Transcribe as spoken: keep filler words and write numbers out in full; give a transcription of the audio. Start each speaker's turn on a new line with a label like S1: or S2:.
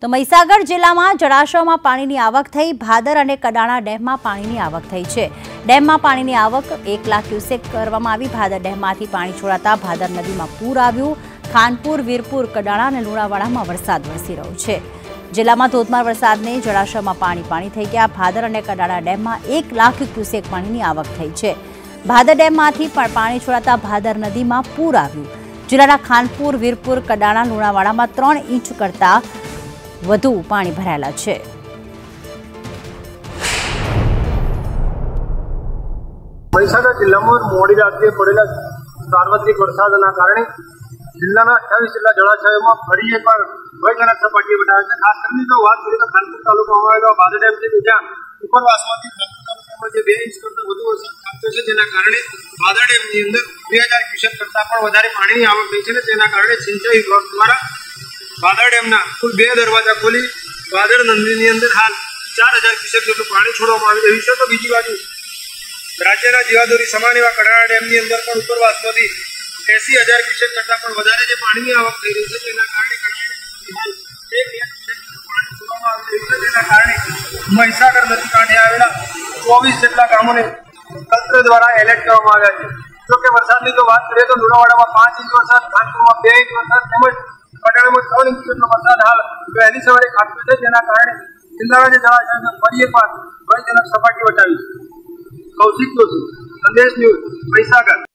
S1: તો મહીસાગર જિલ્લામાં જળાશયોમાં પાણીની આવક થઈ। ભાદર અને કડાણા ડેમમાં પાણીની આવક થઈ છે। ડેમમાં પાણીની આવક એક લાખ ક્યુસેક કરવામાં આવી। ભાદર ડેમમાંથી પાણી છોડાતા ભાદર નદીમાં પૂર આવ્યું। ખાનપુર, વીરપુર, કડાણા અને લુણાવાડામાં વરસાદ વરસી રહ્યો છે। જિલ્લામાં ધોધમાર વરસાદને જળાશયમાં પાણી પાણી થઈ ગયા। ભાદર અને કડાણા ડેમમાં એક લાખ ક્યુસેક પાણીની આવક થઈ છે। ભાદર ડેમમાંથી પણ પાણી છોડાતા ભાદર નદીમાં પૂર આવ્યું। જિલ્લાના ખાનપુર, વીરપુર, કડાણા, લુણાવાડામાં ત્રણ ઇંચ કરતા વધુ પાણી ભરાયેલા છે।
S2: મહીસાગર જિલ્લામાં મોડી રાત્રે પડેલા સાર્વત્રિક વરસાદના કારણે જિલ્લાના અઠ્યાવીસ જેટલા જળાશયોમાં ફરી એકવાર ભયજનક સપાટી વટાવે છે। ખાસ કરીને જો વાત કરીએ તો ખાનપુર તાલુકામાં આવેલો ભાદર ડેમ છે, જ્યાં ઉપરવાસમાંથી ખાનપુર તાલુકામાં જે બે ઇંચ કરતાં વધુ વરસાદ ખાબક્યો છે, જેના કારણે ભાદર ડેમની અંદર બે હજાર ક્યુસેક કરતાં પણ વધારે પાણીની આવક થઈ છે। તેના કારણે સિંચાઈ વિભાગ દ્વારા ભાદર ડેમના કુલ બે દરવાજા ખોલી ભાદર નદીની અંદર હાલ ચાર હજાર ક્યુસેક જેટલું પાણી છોડવામાં આવી રહ્યું છે। તો બીજી બાજુ રાજ્યના જીવાદોરી સમાન એવા કડાણા ડેમની અંદર પણ ઉપરવાસમાંથી એસી હજાર ક્યુસેક કરતાં પણ વધારે જે પાણીની આવક થઈ રહી છે, તેના કારણે એક લાખ ક્યુસેક પાણી છોડવામાં આવી રહ્યું છે। તેના કારણે મહીસાગર નદી કાંઠે આવેલા ચોવીસ જેટલા ગામોને તંત્ર દ્વારા એલર્ટ કરવામાં આવ્યા છે। જો કે વરસાદની જો વાત કરીએ તો લુણાવાડામાં પાંચ ઇંચ વરસાદ, ખાનપુરમાં બે ઇંચ વરસાદ તેમજ કડાણામાં ત્રણ ઇંચ જેટલો વરસાદ હાલ વહેલી સવારે ખાબક્યો છે, જેના કારણે જિલ્લાના જે જળાશયોમાં ફરી એકવાર ભયજનક સપાટી વટાવી છે। કૌશિક જોશી, સંદેશ ન્યૂઝ, મહીસાગર।